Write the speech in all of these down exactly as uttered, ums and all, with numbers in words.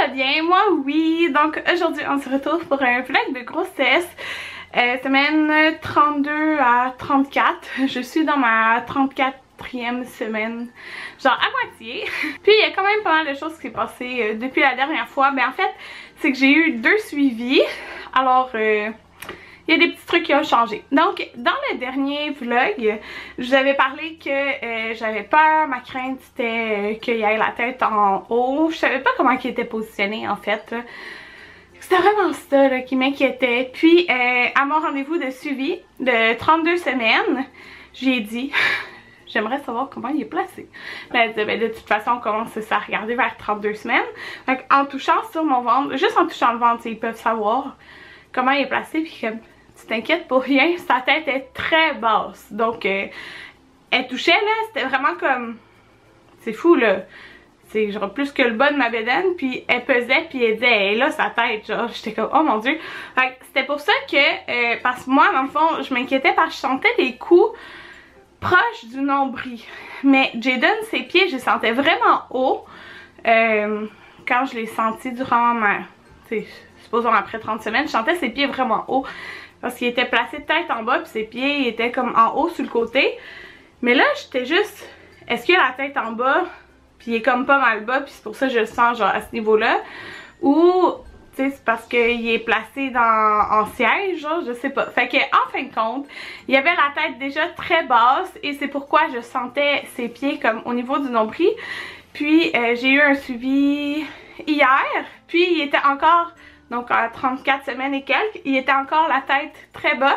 bien? Moi oui, donc aujourd'hui on se retrouve pour un vlog de grossesse, euh, semaine trente-deux à trente-quatre, je suis dans ma trente-quatrième semaine, genre à moitié. Puis il y a quand même pas mal de choses qui s'est passé euh, depuis la dernière fois, mais en fait c'est que j'ai eu deux suivis, alors euh, il y a des petits trucs qui ont changé. Donc, dans le dernier vlog, je vous avais parlé que euh, j'avais peur. Ma crainte, c'était euh, qu'il y ait la tête en haut. Je savais pas comment il était positionné, en fait. C'était vraiment ça là, qui m'inquiétait. Puis, euh, à mon rendez-vous de suivi de trente-deux semaines, j'ai dit... J'aimerais savoir comment il est placé. Là, elle disait, ben, de toute façon, on commence à regarder vers trente-deux semaines. Donc, en touchant sur mon ventre, juste en touchant le ventre, ils peuvent savoir comment il est placé. Puis comme, tu t'inquiètes pour rien, sa tête est très basse. Donc, euh, elle touchait, là, c'était vraiment comme... C'est fou, là. C'est genre plus que le bas de ma bédaine. Puis elle pesait, puis elle disait, hey, là, sa tête, genre, j'étais comme, oh mon dieu. Fait que c'était pour ça que, euh, parce que moi, dans le fond, je m'inquiétais parce que je sentais des coups proche du nombril. Mais Jaden, ses pieds, je les sentais vraiment haut euh, quand je les sentis durant ma... supposons après trente semaines, je sentais ses pieds vraiment haut. Parce qu'il était placé de tête en bas, puis ses pieds étaient comme en haut sur le côté. Mais là, j'étais juste... Est-ce qu'il a la tête en bas, puis il est comme pas mal bas, puis c'est pour ça que je le sens genre à ce niveau-là? Ou... c'est parce qu'il est placé dans, en siège, genre, je sais pas. Fait que en fin de compte, il y avait la tête déjà très basse et c'est pourquoi je sentais ses pieds comme au niveau du nombril. Puis euh, j'ai eu un suivi hier, puis il était encore, donc à trente-quatre semaines et quelques, il était encore la tête très bas.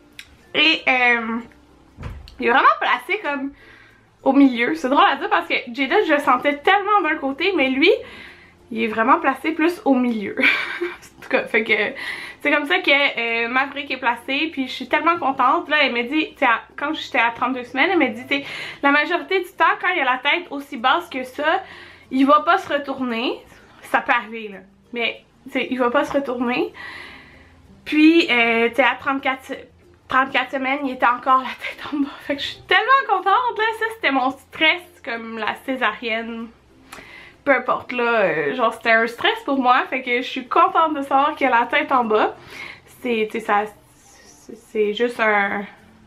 Et euh, il est vraiment placé comme au milieu. C'est drôle à dire parce que Jaden, je le sentais tellement d'un côté, mais lui... il est vraiment placé plus au milieu. En tout cas, fait que c'est comme ça que euh, Maverick est placé. Puis je suis tellement contente. Là, elle m'a dit, quand j'étais à trente-deux semaines, elle m'a dit, t'sais, la majorité du temps, quand il a la tête aussi basse que ça, il va pas se retourner. Ça peut arriver, là. Mais, t'sais, il va pas se retourner. Puis, euh, t'sais, à trente-quatre, trente-quatre semaines, il était encore la tête en bas. Fait que je suis tellement contente, là. Ça, c'était mon stress, comme la césarienne. Peu importe là, euh, genre c'était un stress pour moi, fait que je suis contente de savoir qu'il a la tête en bas. C'est, tu sais, ça, c'est juste un...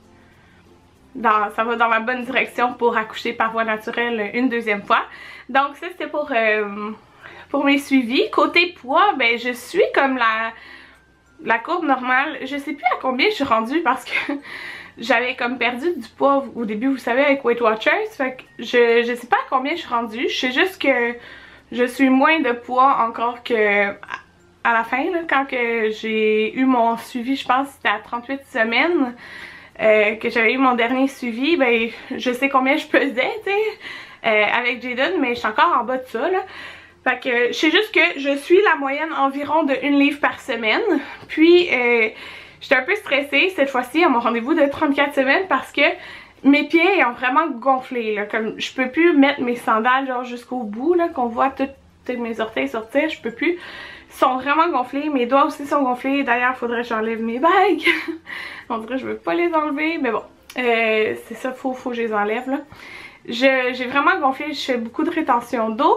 Dans, ça va dans la bonne direction pour accoucher par voie naturelle une deuxième fois. Donc ça c'était pour, euh, pour mes suivis. Côté poids, ben je suis comme la, la courbe normale. Je sais plus à combien je suis rendue parce que... j'avais comme perdu du poids au début, vous savez, avec Weight Watchers. Fait que je, je sais pas à combien je suis rendue. Je sais juste que je suis moins de poids encore que à la fin, là, quand que j'ai eu mon suivi, je pense que c'était à trente-huit semaines euh, que j'avais eu mon dernier suivi. Ben, je sais combien je pesais, tu sais, euh, avec Jaden, mais je suis encore en bas de ça, là. Fait que je sais juste que je suis la moyenne environ de une livre par semaine. Puis... Euh, j'étais un peu stressée cette fois-ci à mon rendez-vous de trente-quatre semaines parce que mes pieds ont vraiment gonflé, là. Comme je peux plus mettre mes sandales genre jusqu'au bout, là, qu'on voit toutes mes orteils sortir, je peux plus. Ils sont vraiment gonflés, mes doigts aussi sont gonflés. D'ailleurs, il faudrait que j'enlève mes bagues. On dirait que je veux pas les enlever, mais bon, euh, c'est ça, faut, faut que je les enlève, là. J'ai vraiment gonflé, je fais beaucoup de rétention d'eau.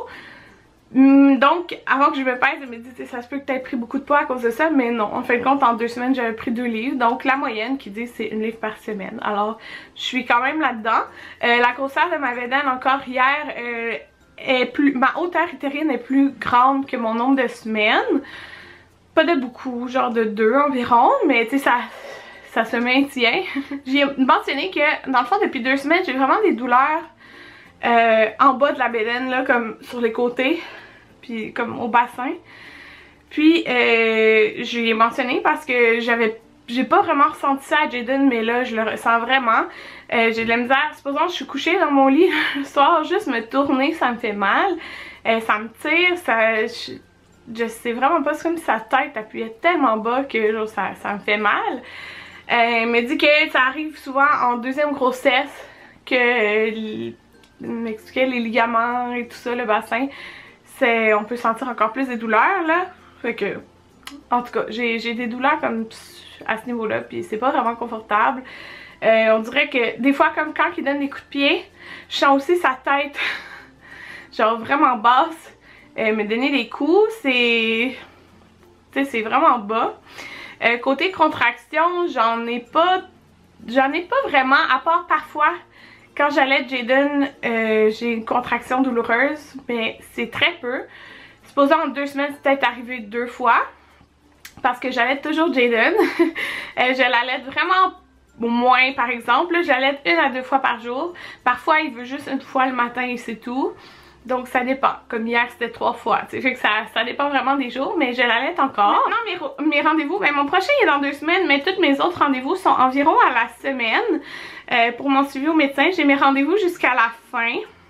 Donc, avant que je me pèse, elle me dit, ça se peut que tu aies pris beaucoup de poids à cause de ça, mais non. En fin de compte, en deux semaines, j'avais pris deux livres. Donc, la moyenne qui dit c'est une livre par semaine. Alors, je suis quand même là-dedans. Euh, la grosseur de ma bédaine, encore hier, euh, est plus, ma hauteur utérine est plus grande que mon nombre de semaines. Pas de beaucoup, genre de deux environ, mais tu sais, ça, ça se maintient. J'ai mentionné que, dans le fond, depuis deux semaines, j'ai vraiment des douleurs Euh, en bas de la bédaine, là, comme sur les côtés, puis comme au bassin. Puis euh, je l'ai mentionné parce que j'avais j'ai pas vraiment ressenti ça à Jaden, mais là je le ressens vraiment. Euh, j'ai de la misère, supposons que je suis couchée dans mon lit le soir, juste me tourner ça me fait mal, euh, ça me tire, ça, je, je sais vraiment pas, c'est comme si sa tête appuyait tellement bas que genre, ça, ça me fait mal. Euh, elle me dit que ça arrive souvent en deuxième grossesse, que euh, m'expliquait les ligaments et tout ça, le bassin, c'est on peut sentir encore plus des douleurs là. Fait que, en tout cas, j'ai des douleurs comme à ce niveau-là, puis c'est pas vraiment confortable. Euh, on dirait que des fois, comme quand il donne des coups de pied, je sens aussi sa tête genre vraiment basse. euh, me donner des coups, c'est... c'est vraiment bas. Euh, côté contraction, j'en ai pas... J'en ai pas vraiment, à part parfois, quand j'allaite Jaden, euh, j'ai une contraction douloureuse, mais c'est très peu. Supposons en deux semaines, c'est peut-être arrivé deux fois, parce que j'allaite toujours Jaden. euh, je l'allaite vraiment moins, par exemple. J'allaite une à deux fois par jour. Parfois, il veut juste une fois le matin et c'est tout. Donc ça dépend. Comme hier, c'était trois fois. Fait que ça, ça dépend vraiment des jours, mais je l'allaite encore. Maintenant, mes, mes rendez-vous, ben mon prochain est dans deux semaines, mais tous mes autres rendez-vous sont environ à la semaine. Euh, pour mon suivi au médecin, j'ai mes rendez-vous jusqu'à la fin.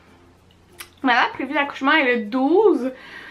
Ma date prévue d'accouchement est le douze,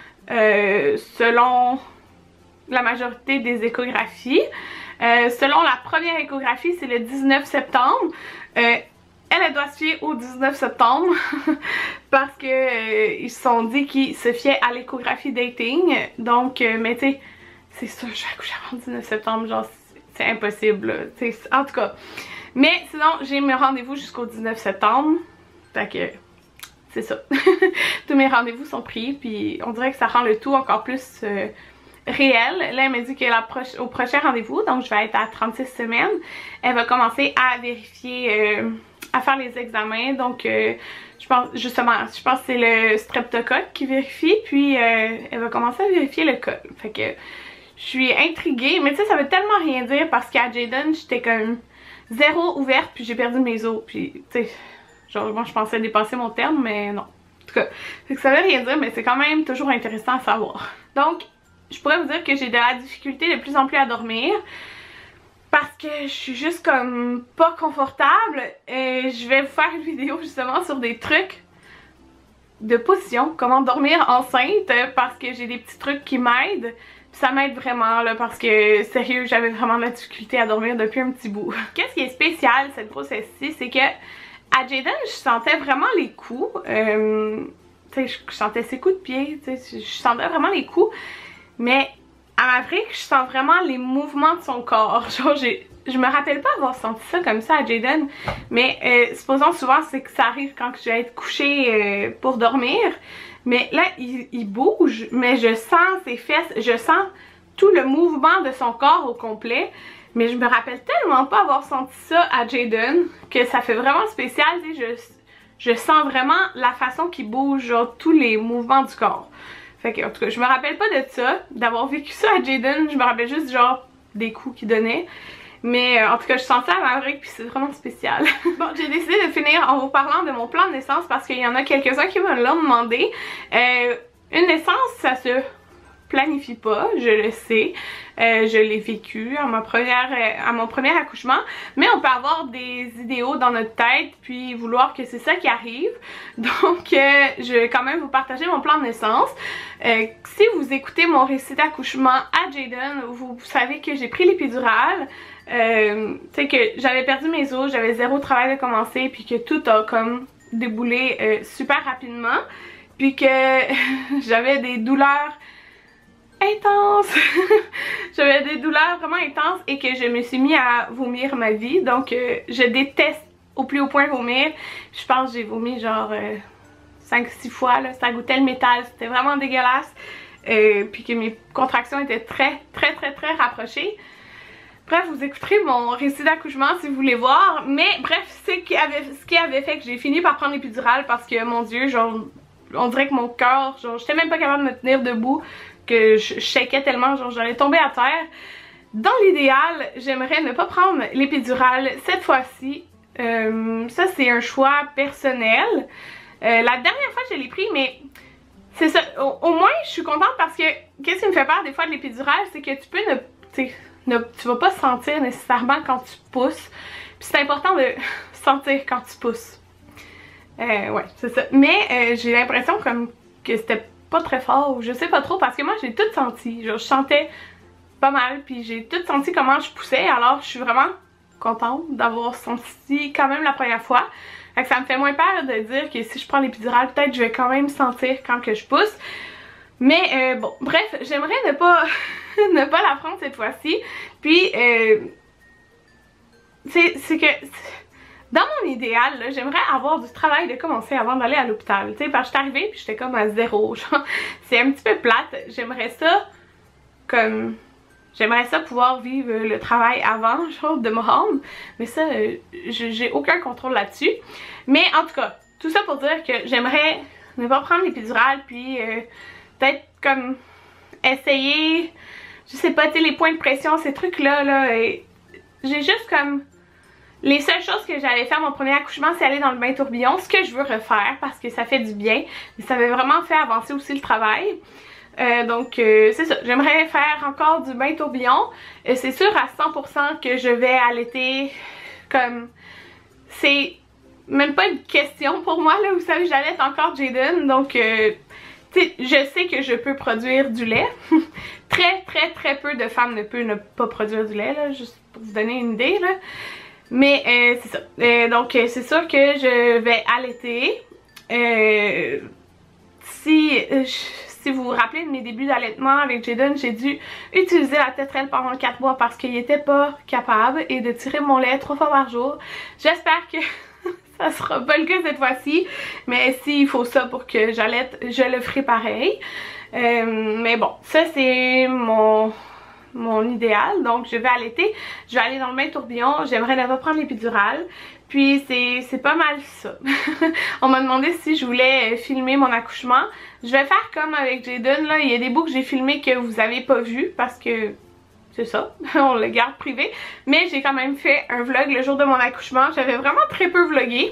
euh, selon la majorité des échographies. Euh, selon la première échographie, c'est le dix-neuf septembre. Euh, Elle, elle doit se fier au dix-neuf septembre parce que euh, ils se sont dit qu'ils se fiaient à l'échographie dating. Donc, euh, mais tu sais, c'est sûr, je vais accoucher avant le dix-neuf septembre, genre c'est impossible. En tout cas. Mais sinon, j'ai mes rendez-vous jusqu'au dix-neuf septembre. Fait que c'est ça. Tous mes rendez-vous sont pris, puis on dirait que ça rend le tout encore plus euh, réel. Là, elle m'a dit que la proche, au prochain rendez-vous, donc je vais être à trente-six semaines, elle va commencer à vérifier... Euh, à faire les examens. Donc euh, je pense justement, je pense que c'est le streptocoque qui vérifie, puis euh, elle va commencer à vérifier le col. Fait que je suis intriguée, mais tu sais ça veut tellement rien dire parce qu'à Jaden j'étais comme zéro ouverte, puis j'ai perdu mes os, puis tu sais genre moi je pensais dépasser mon terme, mais non. En tout cas, fait que ça veut rien dire, mais c'est quand même toujours intéressant à savoir. Donc je pourrais vous dire que j'ai de la difficulté de plus en plus à dormir. Parce que je suis juste comme pas confortable. Et je vais vous faire une vidéo justement sur des trucs de position, comment dormir enceinte, parce que j'ai des petits trucs qui m'aident. Ça m'aide vraiment là, parce que sérieux, j'avais vraiment de la difficulté à dormir depuis un petit bout. Qu'est-ce qui est spécial cette grossesse-ci, c'est que à Jaden, je sentais vraiment les coups. Euh, tu sais, je sentais ses coups de pied, tu sais, je sentais vraiment les coups. Mais à Maverick, je sens vraiment les mouvements de son corps. Genre, j'ai, je me rappelle pas avoir senti ça comme ça à Jaden. Mais euh, supposons souvent, c'est que ça arrive quand je vais être couchée euh, pour dormir. Mais là, il, il bouge, mais je sens ses fesses, je sens tout le mouvement de son corps au complet. Mais je me rappelle tellement pas avoir senti ça à Jaden que ça fait vraiment spécial. Tu sais, je, je sens vraiment la façon qu'il bouge, genre tous les mouvements du corps. Fait que, en tout cas, je me rappelle pas de ça, d'avoir vécu ça à Jaden. Je me rappelle juste genre des coups qu'il donnait. Mais euh, en tout cas, je sens ça à Maverick, puis c'est vraiment spécial. Bon, j'ai décidé de finir en vous parlant de mon plan de naissance parce qu'il y en a quelques-uns qui me l'ont demandé. Euh, une naissance, ça se planifie pas, je le sais. Euh, je l'ai vécu à ma première, euh, à mon premier accouchement. Mais on peut avoir des idéaux dans notre tête, puis vouloir que c'est ça qui arrive. Donc, euh, je vais quand même vous partager mon plan de naissance. Euh, si vous écoutez mon récit d'accouchement à Jaden, vous, vous savez que j'ai pris l'épidurale. Euh, tu sais que j'avais perdu mes os, j'avais zéro travail de commencer, puis que tout a comme déboulé euh, super rapidement, puis que j'avais des douleurs intenses. J'avais des douleurs vraiment intenses et que je me suis mis à vomir ma vie. Donc euh, je déteste au plus haut point vomir. Je pense que j'ai vomi genre euh, cinq six fois là. Ça goûtait le métal, c'était vraiment dégueulasse. Euh, puis que mes contractions étaient très très très très rapprochées. Bref, vous écouterez mon récit d'accouchement si vous voulez voir. Mais bref, c'est ce qui avait, ce qui avait fait que j'ai fini par prendre l'épidurale parce que mon dieu, genre on dirait que mon cœur, genre j'étais même pas capable de me tenir debout, que je shakeais tellement, genre j'allais tomber à terre. Dans l'idéal, j'aimerais ne pas prendre l'épidurale cette fois-ci. Euh, ça c'est un choix personnel. Euh, la dernière fois je l'ai pris, mais c'est ça. Au, au moins je suis contente parce que qu'est-ce qui me fait peur des fois de l'épidurale, c'est que tu peux ne, tu sais, ne, tu vas pas sentir nécessairement quand tu pousses. Puis c'est important de sentir quand tu pousses. Euh, ouais, c'est ça. Mais euh, j'ai l'impression comme que c'était pas très fort, ou je sais pas trop, parce que moi j'ai tout senti. Genre, je sentais pas mal, puis j'ai tout senti comment je poussais, alors je suis vraiment contente d'avoir senti quand même la première fois. Fait que ça me fait moins peur de dire que si je prends l'épidurale, peut-être je vais quand même sentir quand que je pousse. Mais euh, bon, bref, j'aimerais ne pas ne pas la prendre cette fois-ci. Puis, euh, c'est que dans mon idéal, j'aimerais avoir du travail de commencer avant d'aller à l'hôpital. Tu sais, parce que je suis arrivée puis j'étais comme à zéro. Genre, c'est un petit peu plate. J'aimerais ça comme... J'aimerais ça pouvoir vivre le travail avant, genre, de me rendre. Mais ça, euh, j'ai aucun contrôle là-dessus. Mais en tout cas, tout ça pour dire que j'aimerais ne pas prendre l'épidurale puis euh, peut-être comme essayer, je sais pas, tu sais, les points de pression, ces trucs-là, là. J'ai juste comme... Les seules choses que j'allais faire mon premier accouchement, c'est aller dans le bain tourbillon, ce que je veux refaire parce que ça fait du bien. Mais ça avait vraiment fait avancer aussi le travail. Euh, donc euh, c'est ça, j'aimerais faire encore du bain tourbillon. Euh, c'est sûr à cent pour cent que je vais allaiter comme... C'est même pas une question pour moi là, vous savez, j'allaite encore Jayden. Donc euh, tu sais, je sais que je peux produire du lait. Très très très peu de femmes ne peuvent ne pas produire du lait là, juste pour vous donner une idée là. Mais euh, c'est ça. Euh, donc euh, c'est sûr que je vais allaiter. Euh, si, euh, si vous vous rappelez de mes débuts d'allaitement avec Jayden, j'ai dû utiliser la tétrelle pendant quatre mois parce qu'il n'était pas capable et de tirer mon lait trois fois par jour. J'espère que ça sera pas le cas cette fois-ci. Mais s'il faut ça pour que j'allaite, je le ferai pareil. Euh, mais bon, ça c'est mon... mon idéal, donc je vais allaiter, je vais aller dans le bain tourbillon, j'aimerais ne pas prendre l'épidurale, puis c'est pas mal ça. On m'a demandé si je voulais filmer mon accouchement. Je vais faire comme avec Jayden, là, il y a des bouts que j'ai filmés que vous avez pas vu parce que c'est ça, on le garde privé, mais j'ai quand même fait un vlog le jour de mon accouchement. J'avais vraiment très peu vlogué.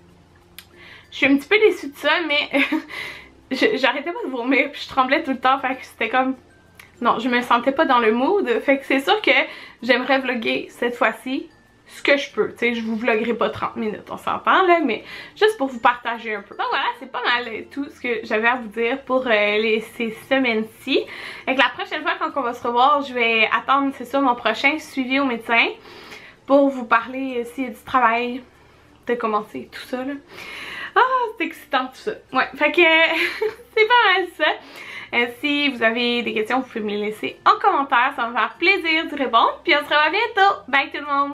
Je suis un petit peu déçue de ça, mais j'arrêtais pas de vomir puis je tremblais tout le temps, fait que c'était comme... Non, je me sentais pas dans le mood, fait que c'est sûr que j'aimerais vlogger cette fois-ci ce que je peux. Tu sais, je vous vloggerai pas trente minutes, on s'entend là, mais juste pour vous partager un peu. Donc voilà, c'est pas mal tout ce que j'avais à vous dire pour euh, les, ces semaines-ci. Et que la prochaine fois quand on va se revoir, je vais attendre, c'est ça, mon prochain suivi au médecin pour vous parler s'il y a du travail de commencer, tout ça là. Ah, c'est excitant tout ça. Ouais, fait que c'est pas mal ça. Euh, si vous avez des questions, vous pouvez me les laisser en commentaire. Ça va me faire plaisir d'y répondre. Puis on se revoit bientôt. Bye tout le monde!